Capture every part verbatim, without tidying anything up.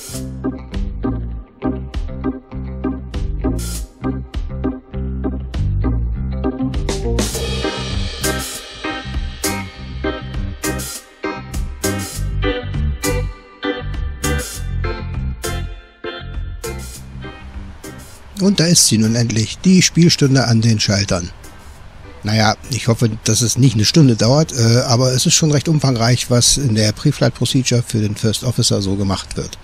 Und da ist sie nun endlich, die Spielstunde an den Schaltern. Naja, ich hoffe, dass es nicht eine Stunde dauert, äh, aber es ist schon recht umfangreich, was in der Pre-Flight Procedure für den First Officer so gemacht wird.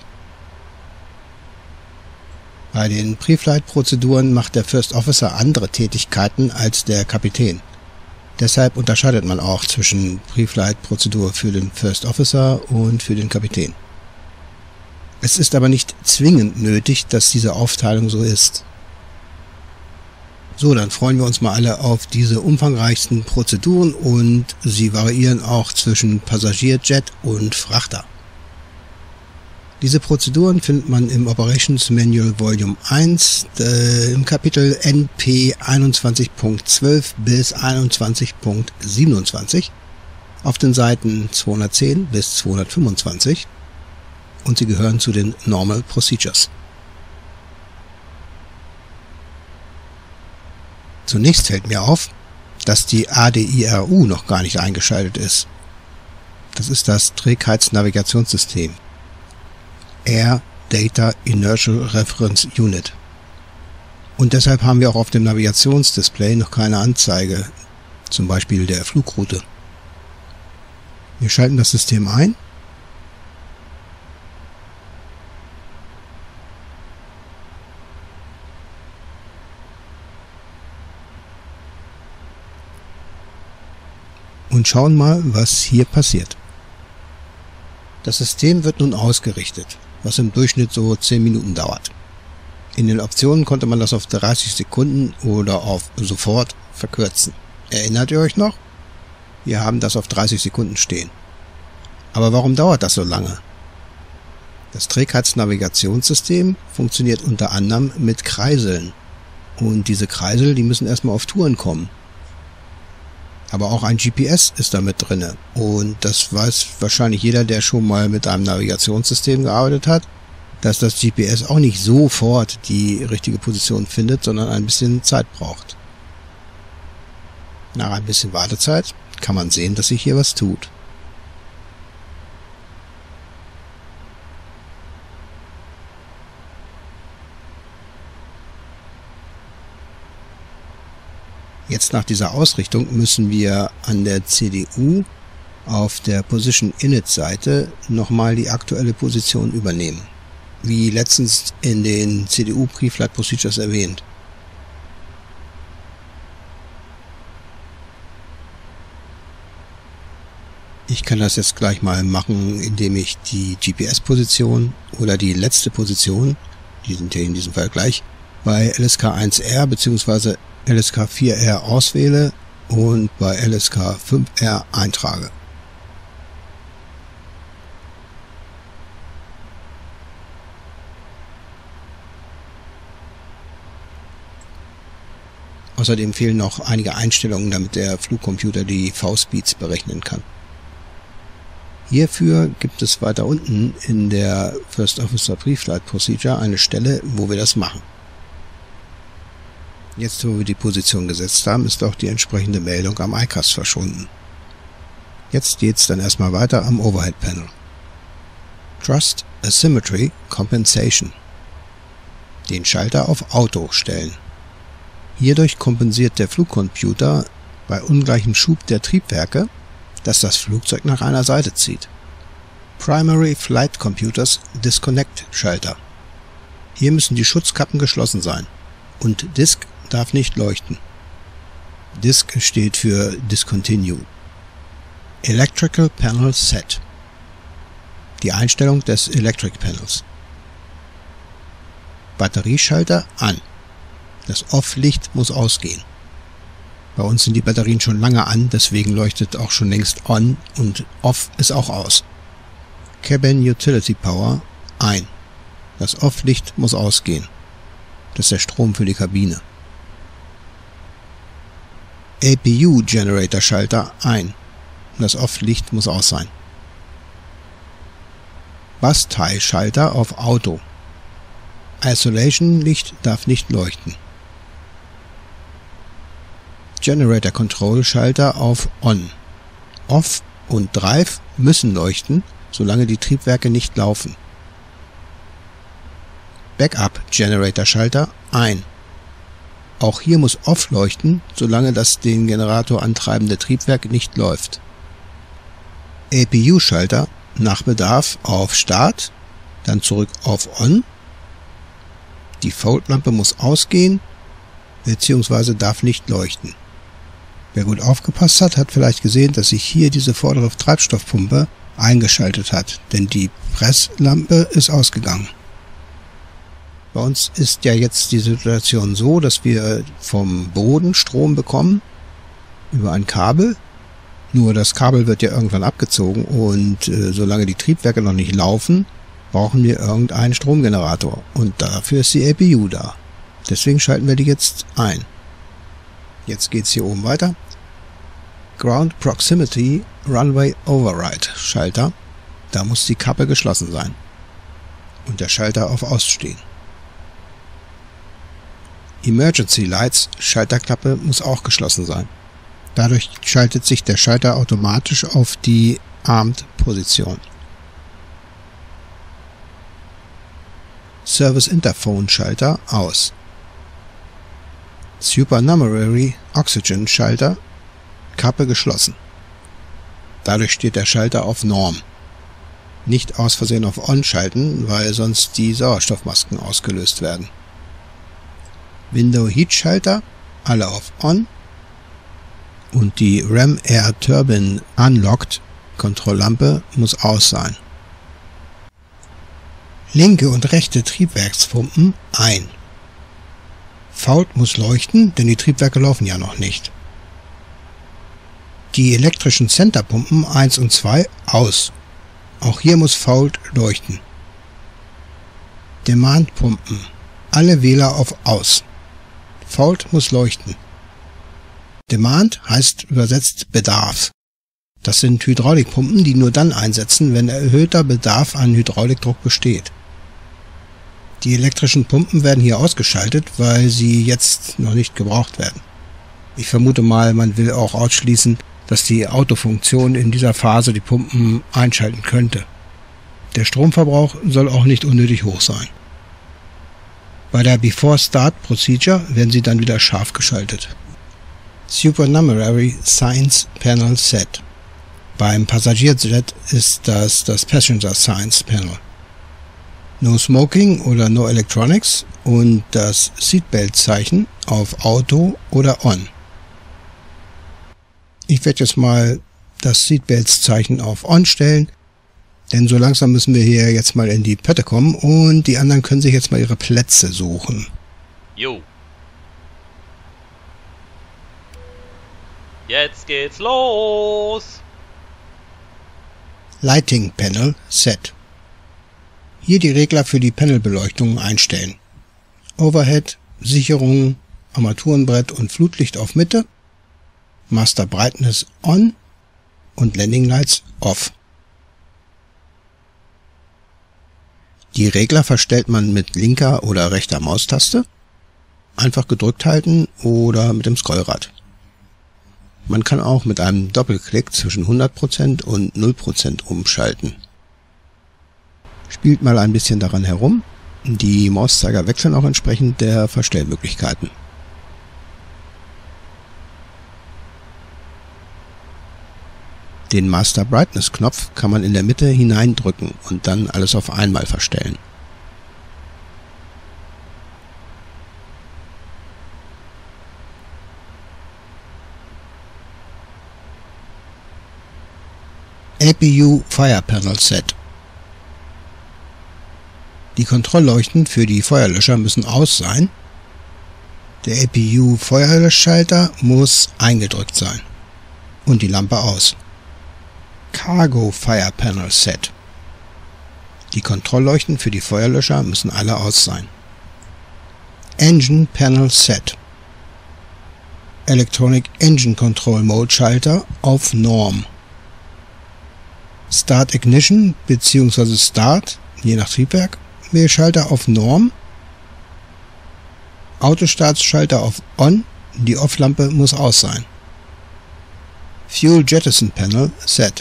Bei den Pre-Flight-Prozeduren macht der First Officer andere Tätigkeiten als der Kapitän. Deshalb unterscheidet man auch zwischen Pre-Flight-Prozedur für den First Officer und für den Kapitän. Es ist aber nicht zwingend nötig, dass diese Aufteilung so ist. So, dann freuen wir uns mal alle auf diese umfangreichsten Prozeduren und sie variieren auch zwischen Passagierjet und Frachter. Diese Prozeduren findet man im Operations Manual Volume eins äh, im Kapitel N P einundzwanzig Punkt zwölf bis einundzwanzig Punkt siebenundzwanzig auf den Seiten zweihundertzehn bis zweihundertfünfundzwanzig und sie gehören zu den Normal Procedures. Zunächst fällt mir auf, dass die A D I R U noch gar nicht eingeschaltet ist. Das ist das Trägheitsnavigationssystem. Air Data Inertial Reference Unit. Und deshalb haben wir auch auf dem Navigationsdisplay noch keine Anzeige, zum Beispiel der Flugroute. Wir schalten das System ein. Und schauen mal, was hier passiert. Das System wird nun ausgerichtet, was im Durchschnitt so zehn Minuten dauert. In den Optionen konnte man das auf dreißig Sekunden oder auf sofort verkürzen. Erinnert ihr euch noch? Wir haben das auf dreißig Sekunden stehen. Aber warum dauert das so lange? Das Trägheitsnavigationssystem funktioniert unter anderem mit Kreiseln. Und diese Kreisel, die müssen erstmal auf Touren kommen. Aber auch ein G P S ist da mit drinne. Und das weiß wahrscheinlich jeder, der schon mal mit einem Navigationssystem gearbeitet hat, dass das G P S auch nicht sofort die richtige Position findet, sondern ein bisschen Zeit braucht. Nach ein bisschen Wartezeit kann man sehen, dass sich hier was tut. Jetzt nach dieser Ausrichtung müssen wir an der C D U auf der Position Init Seite nochmal die aktuelle Position übernehmen. Wie letztens in den C D U Pre-Flight Procedures erwähnt. Ich kann das jetzt gleich mal machen, indem ich die G P S-Position oder die letzte Position, die sind hier in diesem Fall gleich, bei L S K eins R bzw. L S K vier R auswähle und bei L S K fünf R eintrage. Außerdem fehlen noch einige Einstellungen, damit der Flugcomputer die V-Speeds berechnen kann. Hierfür gibt es weiter unten in der First Officer Pre-Flight Procedure eine Stelle, wo wir das machen. Jetzt, wo wir die Position gesetzt haben, ist auch die entsprechende Meldung am I C A S verschwunden. Jetzt geht's dann erstmal weiter am Overhead Panel. Thrust Asymmetry Compensation. Den Schalter auf Auto stellen. Hierdurch kompensiert der Flugcomputer bei ungleichem Schub der Triebwerke, dass das Flugzeug nach einer Seite zieht. Primary Flight Computers Disconnect Schalter. Hier müssen die Schutzkappen geschlossen sein und Disk darf nicht leuchten. Disk steht für Discontinue. Electrical Panel Set. Die Einstellung des Electric Panels. Batterieschalter an. Das Off-Licht muss ausgehen. Bei uns sind die Batterien schon lange an, deswegen leuchtet auch schon längst On und Off ist auch aus. Cabin Utility Power ein. Das Off-Licht muss ausgehen. Das ist der Strom für die Kabine. A P U Generator Schalter ein. Das Off-Licht muss aus sein. Bus-Tie-Schalter auf Auto. Isolation-Licht darf nicht leuchten. Generator Control Schalter auf On. Off und Drive müssen leuchten, solange die Triebwerke nicht laufen. Backup Generator Schalter ein. Auch hier muss Off leuchten, solange das den Generator antreibende Triebwerk nicht läuft. A P U Schalter nach Bedarf auf Start, dann zurück auf On. Die Default-Lampe muss ausgehen bzw. darf nicht leuchten. Wer gut aufgepasst hat, hat vielleicht gesehen, dass sich hier diese vordere Treibstoffpumpe eingeschaltet hat, denn die Presslampe ist ausgegangen. Bei uns ist ja jetzt die Situation so, dass wir vom Boden Strom bekommen über ein Kabel. Nur das Kabel wird ja irgendwann abgezogen und äh, solange die Triebwerke noch nicht laufen, brauchen wir irgendeinen Stromgenerator und dafür ist die A P U da. Deswegen schalten wir die jetzt ein. Jetzt geht's hier oben weiter. Ground Proximity Runway Override Schalter. Da muss die Kappe geschlossen sein und der Schalter auf Aus stehen. Emergency Lights Schalterklappe muss auch geschlossen sein. Dadurch schaltet sich der Schalter automatisch auf die Armed Position. Service Interphone Schalter aus. Supernumerary Oxygen Schalter, Kappe geschlossen. Dadurch steht der Schalter auf Norm. Nicht aus Versehen auf On schalten, weil sonst die Sauerstoffmasken ausgelöst werden. Window Heat Schalter, alle auf On. Und die Ram Air Turbine Unlocked Kontrolllampe muss aus sein. Linke und rechte Triebwerkspumpen ein. Fault muss leuchten, denn die Triebwerke laufen ja noch nicht. Die elektrischen Centerpumpen eins und zwei aus. Auch hier muss Fault leuchten. Demandpumpen. Alle Wähler auf Aus. Fault muss leuchten. Demand heißt übersetzt Bedarf. Das sind Hydraulikpumpen, die nur dann einsetzen, wenn erhöhter Bedarf an Hydraulikdruck besteht. Die elektrischen Pumpen werden hier ausgeschaltet, weil sie jetzt noch nicht gebraucht werden. Ich vermute mal, man will auch ausschließen, dass die Autofunktion in dieser Phase die Pumpen einschalten könnte. Der Stromverbrauch soll auch nicht unnötig hoch sein. Bei der Before Start Procedure werden sie dann wieder scharf geschaltet. Supernumerary Signs Panel Set. Beim Passagierjet ist das das Passenger Signs Panel. No Smoking oder No Electronics und das Seatbelt-Zeichen auf Auto oder On. Ich werde jetzt mal das Seatbelts-Zeichen auf On stellen, denn so langsam müssen wir hier jetzt mal in die Pötte kommen und die anderen können sich jetzt mal ihre Plätze suchen. Jo. Jetzt geht's los! Lighting Panel Set. Hier die Regler für die Panelbeleuchtung einstellen. Overhead, Sicherung, Armaturenbrett und Flutlicht auf Mitte, Master Brightness On und Landing Lights Off. Die Regler verstellt man mit linker oder rechter Maustaste, einfach gedrückt halten oder mit dem Scrollrad. Man kann auch mit einem Doppelklick zwischen hundert Prozent und null Prozent umschalten. Spielt mal ein bisschen daran herum. Die Mauszeiger wechseln auch entsprechend der Verstellmöglichkeiten. Den Master Brightness Knopf kann man in der Mitte hineindrücken und dann alles auf einmal verstellen. A P U Fire Panel Set. Die Kontrollleuchten für die Feuerlöscher müssen aus sein. Der A P U Feuerlöschschalter muss eingedrückt sein. Und die Lampe aus. Cargo Fire Panel Set. Die Kontrollleuchten für die Feuerlöscher müssen alle aus sein. Engine Panel Set. Electronic Engine Control Mode Schalter auf Norm. Start Ignition bzw. Start, je nach Triebwerk, Wählschalter auf Norm, Autostartschalter auf On, die Off-Lampe muss aus sein. Fuel Jettison Panel Set.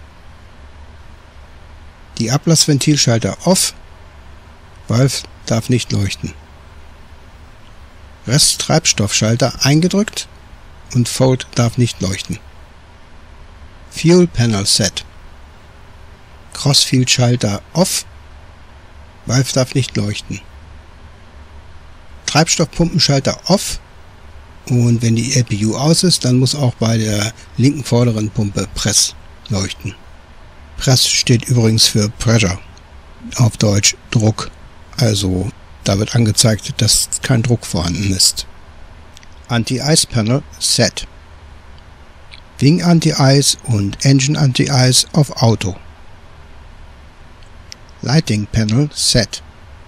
Die Ablassventilschalter Off, Valve darf nicht leuchten. Resttreibstoffschalter eingedrückt und Fold darf nicht leuchten. Fuel Panel Set. Crossfield Schalter Off, Valve darf nicht leuchten. Treibstoffpumpenschalter Off, und wenn die L P U aus ist, dann muss auch bei der linken vorderen Pumpe Press leuchten. Press steht übrigens für Pressure, auf Deutsch Druck, also da wird angezeigt, dass kein Druck vorhanden ist. Anti-Ice Panel Set. Wing Anti-Ice und Engine Anti-Ice auf Auto. Lighting Panel Set.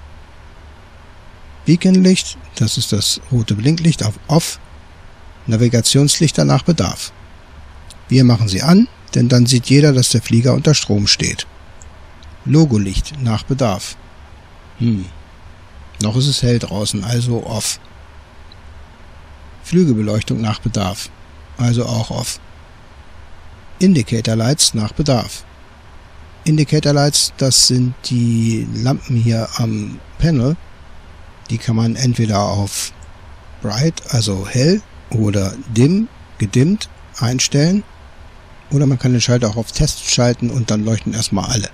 Beaconlicht, das ist das rote Blinklicht, auf Off. Navigationslichter nach Bedarf. Wir machen sie an, denn dann sieht jeder, dass der Flieger unter Strom steht. Logolicht nach Bedarf. Hm. Noch ist es hell draußen, also Off. Flügelbeleuchtung nach Bedarf, also auch Off. Indicator Lights nach Bedarf. Indicator Lights, das sind die Lampen hier am Panel. Die kann man entweder auf Bright, also hell, oder Dim, gedimmt, einstellen. Oder man kann den Schalter auch auf Test schalten und dann leuchten erstmal alle.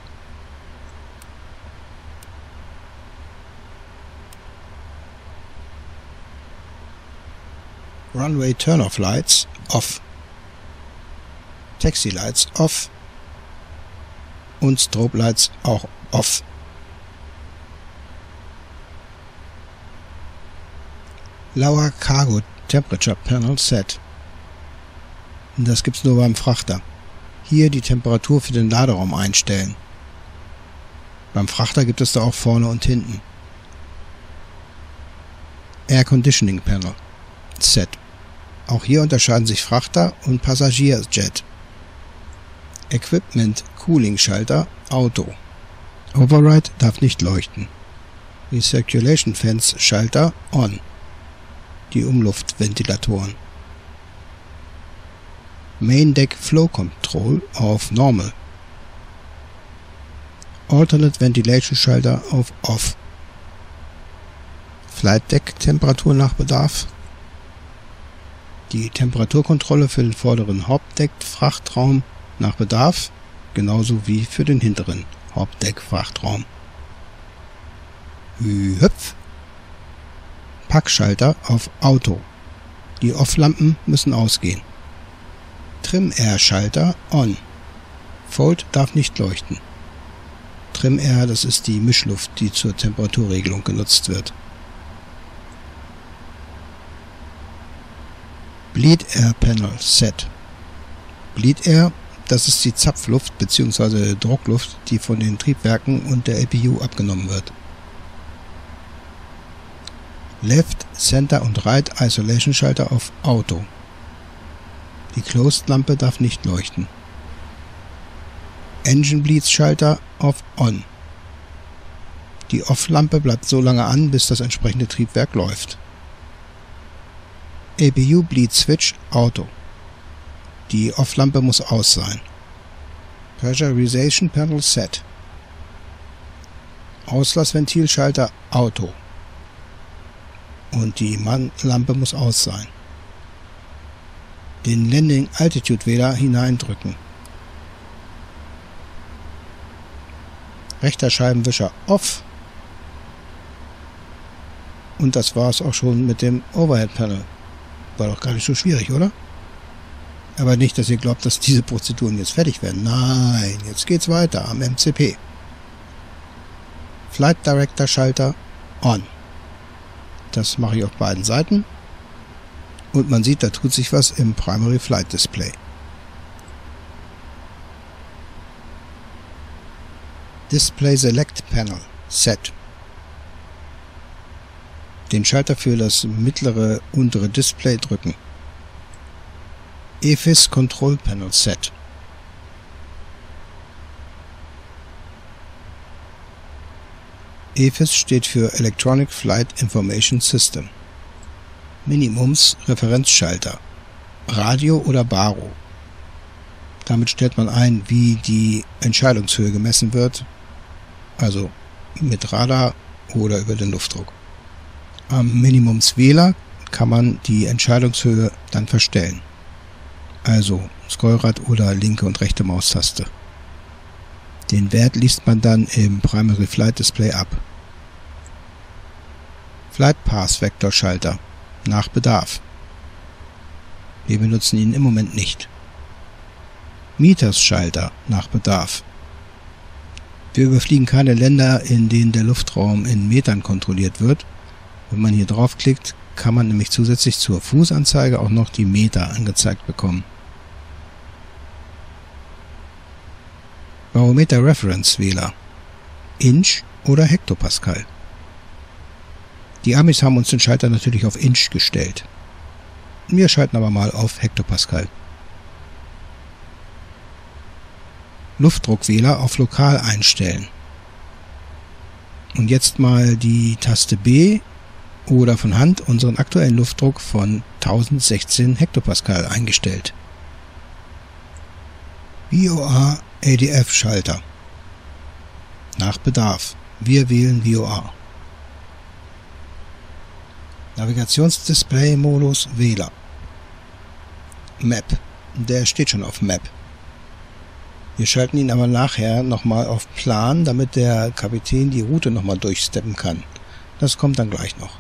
Runway Turn-Off Lights off. Taxi Lights off. Und Strobe Lights auch off. Lower Cargo Temperature Panel Set. Das gibt's nur beim Frachter. Hier die Temperatur für den Laderaum einstellen. Beim Frachter gibt es da auch vorne und hinten. Air Conditioning Panel Set. Auch hier unterscheiden sich Frachter und Passagierjet. Equipment Cooling Schalter Auto. Override darf nicht leuchten. Recirculation Fans Schalter On. Die Umluftventilatoren. Main Deck Flow Control auf Normal. Alternate Ventilation Schalter auf Off. Flight Deck Temperatur nach Bedarf. Die Temperaturkontrolle für den vorderen Hauptdeck-Frachtraum nach Bedarf, genauso wie für den hinteren Hauptdeck-Frachtraum. Hüpf. Packschalter auf Auto. Die Off-Lampen müssen ausgehen. Trim-Air-Schalter on. Fold darf nicht leuchten. Trim-Air, das ist die Mischluft, die zur Temperaturregelung genutzt wird. Bleed Air Panel Set. Bleed Air, das ist die Zapfluft bzw. Druckluft, die von den Triebwerken und der L P U abgenommen wird. Left, Center und Right Isolation Schalter auf Auto. Die Closed Lampe darf nicht leuchten. Engine Bleeds Schalter auf On. Die Off-Lampe bleibt so lange an, bis das entsprechende Triebwerk läuft. L P U Bleed Switch Auto. Die Off-Lampe muss aus sein. Pressurization Panel Set. Auslassventilschalter Auto. Und die Lampe muss aus sein. Den Landing Altitude Wähler hineindrücken. Rechter Scheibenwischer off. Und das war es auch schon mit dem Overhead Panel. War doch gar nicht so schwierig, oder? Aber nicht, dass ihr glaubt, dass diese Prozeduren jetzt fertig werden. Nein, jetzt geht's weiter am M C P. Flight Director Schalter on. Das mache ich auf beiden Seiten. Und man sieht, da tut sich was im Primary Flight Display. Display Select Panel Set. Den Schalter für das mittlere untere Display drücken. E F I S Control Panel Set. E F I S steht für Electronic Flight Information System. Minimums Referenzschalter, Radio oder Baro. Damit stellt man ein, wie die Entscheidungshöhe gemessen wird, also mit Radar oder über den Luftdruck. Am Minimumswähler kann man die Entscheidungshöhe dann verstellen, also Scrollrad oder linke und rechte Maustaste. Den Wert liest man dann im Primary Flight Display ab. Flight Path Vector Schalter nach Bedarf. Wir benutzen ihn im Moment nicht. Meters Schalter nach Bedarf. Wir überfliegen keine Länder, in denen der Luftraum in Metern kontrolliert wird. Wenn man hier draufklickt, kann man nämlich zusätzlich zur Fußanzeige auch noch die Meter angezeigt bekommen. Barometer Reference Wähler. Inch oder Hektopascal. Die Amis haben uns den Schalter natürlich auf Inch gestellt. Wir schalten aber mal auf Hektopascal. Luftdruckwähler auf Lokal einstellen. Und jetzt mal die Taste B oder von Hand unseren aktuellen Luftdruck von tausendsechzehn Hektopascal eingestellt. V O R A D F Schalter. Nach Bedarf. Wir wählen V O R. Navigationsdisplay-Modus Wähler. Map. Der steht schon auf Map. Wir schalten ihn aber nachher nochmal auf Plan, damit der Kapitän die Route nochmal durchsteppen kann. Das kommt dann gleich noch.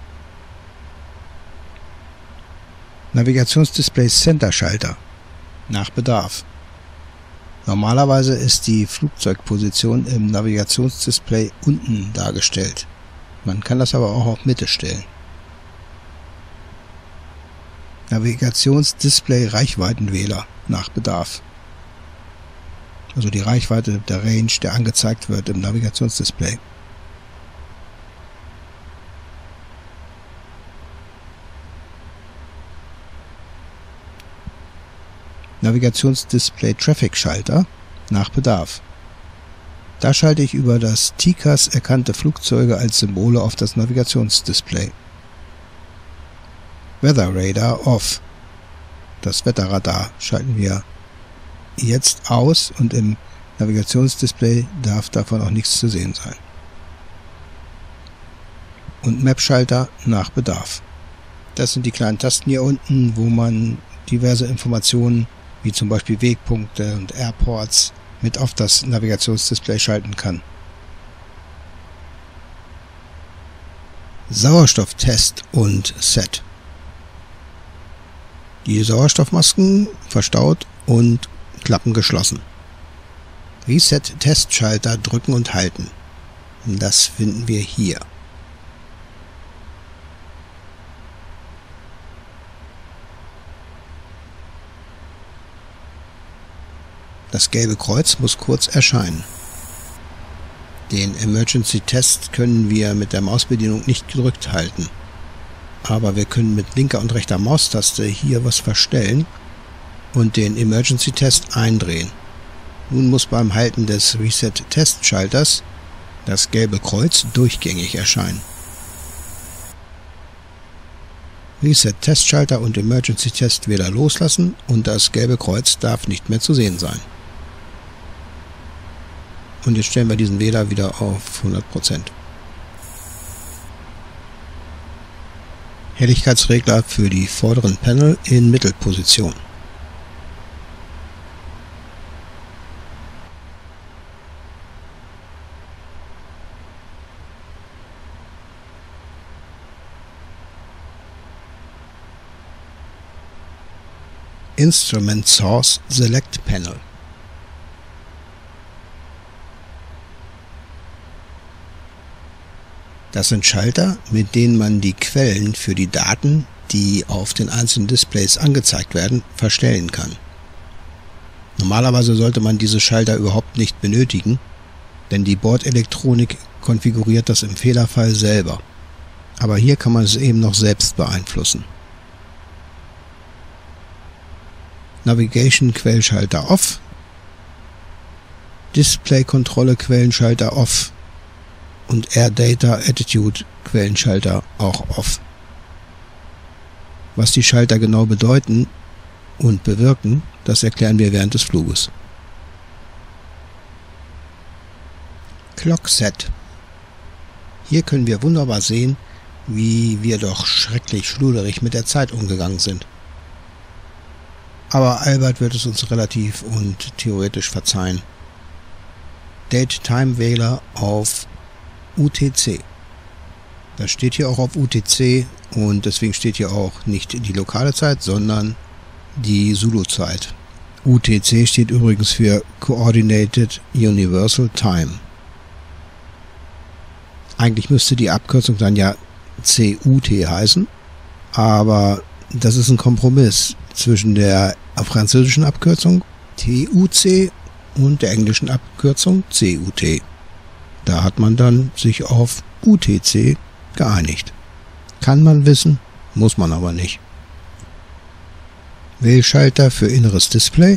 Navigationsdisplay Center Schalter. Nach Bedarf. Normalerweise ist die Flugzeugposition im Navigationsdisplay unten dargestellt. Man kann das aber auch auf Mitte stellen. Navigationsdisplay Reichweitenwähler nach Bedarf. Also die Reichweite der Range, der angezeigt wird im Navigationsdisplay. Navigationsdisplay Traffic Schalter nach Bedarf. Da schalte ich über das T C A S erkannte Flugzeuge als Symbole auf das Navigationsdisplay. Weather Radar Off. Das Wetterradar schalten wir jetzt aus und im Navigationsdisplay darf davon auch nichts zu sehen sein. Und Map-Schalter nach Bedarf. Das sind die kleinen Tasten hier unten, wo man diverse Informationen wie zum Beispiel Wegpunkte und Airports mit auf das Navigationsdisplay schalten kann. Sauerstofftest und Set. Die Sauerstoffmasken verstaut und Klappen geschlossen. Reset-Testschalter drücken und halten. Das finden wir hier. Das gelbe Kreuz muss kurz erscheinen. Den Emergency Test können wir mit der Mausbedienung nicht gedrückt halten. Aber wir können mit linker und rechter Maustaste hier was verstellen und den Emergency Test eindrehen. Nun muss beim Halten des Reset-Test-Schalters das gelbe Kreuz durchgängig erscheinen. Reset-Testschalter und Emergency-Test wieder loslassen und das gelbe Kreuz darf nicht mehr zu sehen sein. Und jetzt stellen wir diesen Wähler wieder auf hundert Prozent. Helligkeitsregler für die vorderen Panel in Mittelposition. Instrument Source Select Panel. Das sind Schalter, mit denen man die Quellen für die Daten, die auf den einzelnen Displays angezeigt werden, verstellen kann. Normalerweise sollte man diese Schalter überhaupt nicht benötigen, denn die Bordelektronik konfiguriert das im Fehlerfall selber. Aber hier kann man es eben noch selbst beeinflussen. Navigation Quellschalter Off, Display-Kontrolle Quellenschalter Off, und Air Data Attitude Quellenschalter auch off. Was die Schalter genau bedeuten und bewirken, das erklären wir während des Fluges. Clock Set. Hier können wir wunderbar sehen, wie wir doch schrecklich schluderig mit der Zeit umgegangen sind. Aber Albert wird es uns relativ und theoretisch verzeihen. Date-Time-Wähler auf U T C. Das steht hier auch auf U T C und deswegen steht hier auch nicht die lokale Zeit, sondern die Zulu-Zeit. U T C steht übrigens für Coordinated Universal Time. Eigentlich müsste die Abkürzung dann ja C U T heißen, aber das ist ein Kompromiss zwischen der französischen Abkürzung T U C und der englischen Abkürzung C U T. Da hat man dann sich auf U T C geeinigt. Kann man wissen, muss man aber nicht. Wählschalter für inneres Display.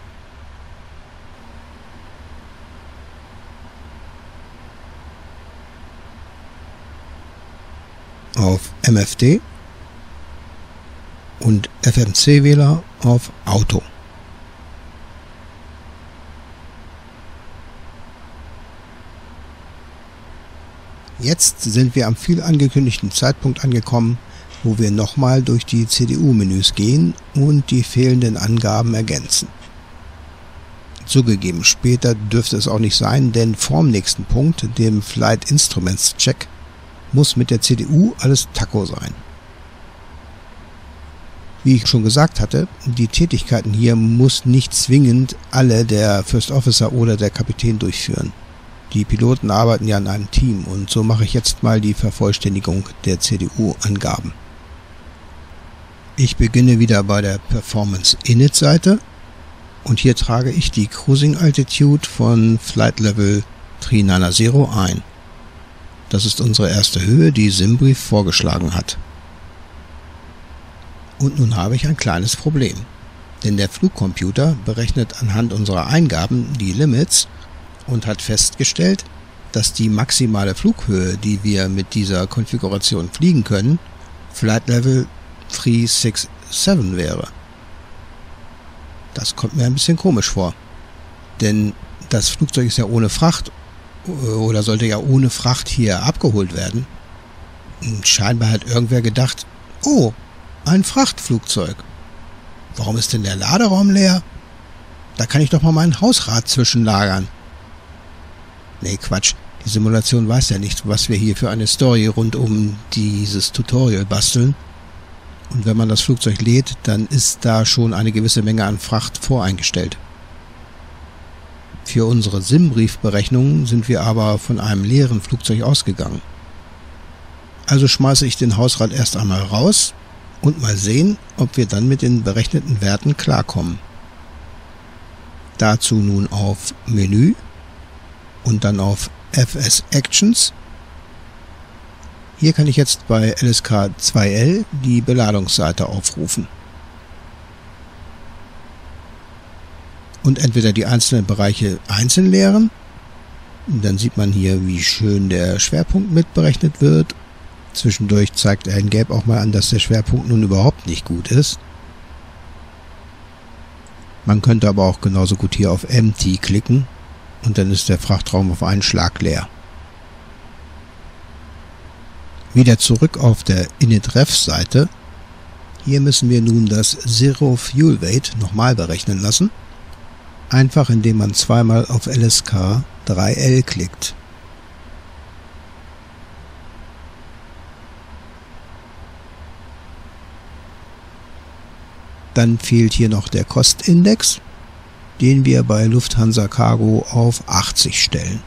Auf M F D und F M C-Wähler auf Auto. Jetzt sind wir am viel angekündigten Zeitpunkt angekommen, wo wir nochmal durch die C D U-Menüs gehen und die fehlenden Angaben ergänzen. Zugegeben, später dürfte es auch nicht sein, denn vorm nächsten Punkt, dem Flight Instruments Check, muss mit der C D U alles Taco sein. Wie ich schon gesagt hatte, die Tätigkeiten hier muss nicht zwingend alle der First Officer oder der Kapitän durchführen. Die Piloten arbeiten ja in einem Team und so mache ich jetzt mal die Vervollständigung der C D U-Angaben. Ich beginne wieder bei der Performance Init Seite und hier trage ich die Cruising Altitude von Flight Level drei neun null ein. Das ist unsere erste Höhe, die SimBrief vorgeschlagen hat. Und nun habe ich ein kleines Problem, denn der Flugcomputer berechnet anhand unserer Eingaben die Limits und hat festgestellt, dass die maximale Flughöhe, die wir mit dieser Konfiguration fliegen können, Flight Level drei sechs sieben wäre. Das kommt mir ein bisschen komisch vor, denn das Flugzeug ist ja ohne Fracht oder sollte ja ohne Fracht hier abgeholt werden. Und scheinbar hat irgendwer gedacht, oh, ein Frachtflugzeug. Warum ist denn der Laderaum leer? Da kann ich doch mal mein Hausrad zwischenlagern. Nee, Quatsch. Die Simulation weiß ja nicht, was wir hier für eine Story rund um dieses Tutorial basteln. Und wenn man das Flugzeug lädt, dann ist da schon eine gewisse Menge an Fracht voreingestellt. Für unsere SimBrief-Berechnungen sind wir aber von einem leeren Flugzeug ausgegangen. Also schmeiße ich den Hausrat erst einmal raus und mal sehen, ob wir dann mit den berechneten Werten klarkommen. Dazu nun auf Menü und dann auf F S Actions. Hier kann ich jetzt bei L S K zwei L die Beladungsseite aufrufen. Und entweder die einzelnen Bereiche einzeln leeren, dann sieht man hier, wie schön der Schwerpunkt mitberechnet wird. Zwischendurch zeigt ein Gelb auch mal an, dass der Schwerpunkt nun überhaupt nicht gut ist. Man könnte aber auch genauso gut hier auf Empty klicken und dann ist der Frachtraum auf einen Schlag leer. Wieder zurück auf der Init-Ref-Seite. Hier müssen wir nun das Zero Fuel Weight nochmal berechnen lassen. Einfach indem man zweimal auf L S K drei L klickt. Dann fehlt hier noch der Kostindex, den wir bei Lufthansa Cargo auf achtzig stellen.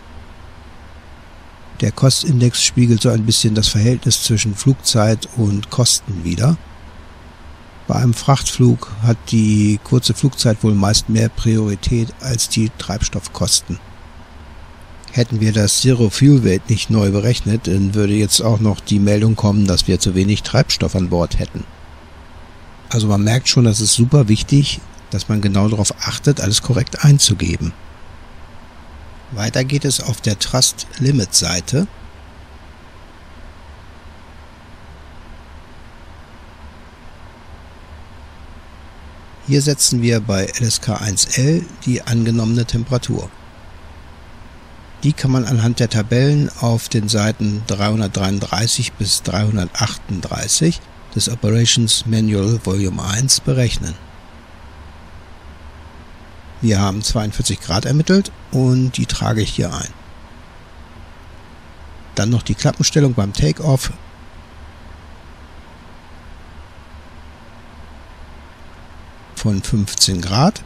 Der Kostindex spiegelt so ein bisschen das Verhältnis zwischen Flugzeit und Kosten wider. Bei einem Frachtflug hat die kurze Flugzeit wohl meist mehr Priorität als die Treibstoffkosten. Hätten wir das Zero Fuel Weight nicht neu berechnet, dann würde jetzt auch noch die Meldung kommen, dass wir zu wenig Treibstoff an Bord hätten. Also man merkt schon, das ist super wichtig, dass man genau darauf achtet, alles korrekt einzugeben. Weiter geht es auf der Trust Limit Seite. Hier setzen wir bei L S K eins L die angenommene Temperatur. Die kann man anhand der Tabellen auf den Seiten dreihundertdreiunddreißig bis dreihundertachtunddreißig des Operations Manual Volume eins berechnen. Wir haben zweiundvierzig Grad ermittelt und die trage ich hier ein. Dann noch die Klappenstellung beim Takeoff. Von fünfzehn Grad.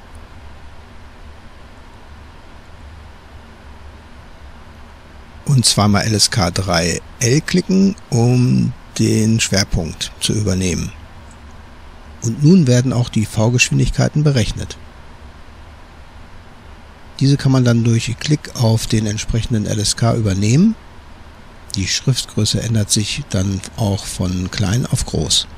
Und zweimal L S K drei L klicken, um den Schwerpunkt zu übernehmen. Und nun werden auch die V-Geschwindigkeiten berechnet. Diese kann man dann durch Klick auf den entsprechenden L S K übernehmen. Die Schriftgröße ändert sich dann auch von klein auf groß.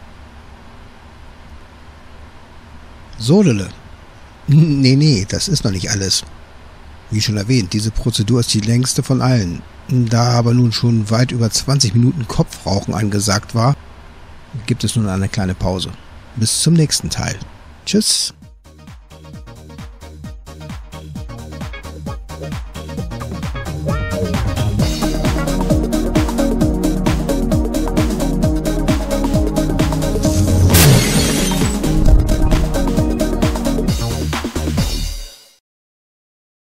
So, Lille. Nee, nee, das ist noch nicht alles. Wie schon erwähnt, diese Prozedur ist die längste von allen. Da aber nun schon weit über zwanzig Minuten Kopfrauchen angesagt war, gibt es nun eine kleine Pause. Bis zum nächsten Teil. Tschüss.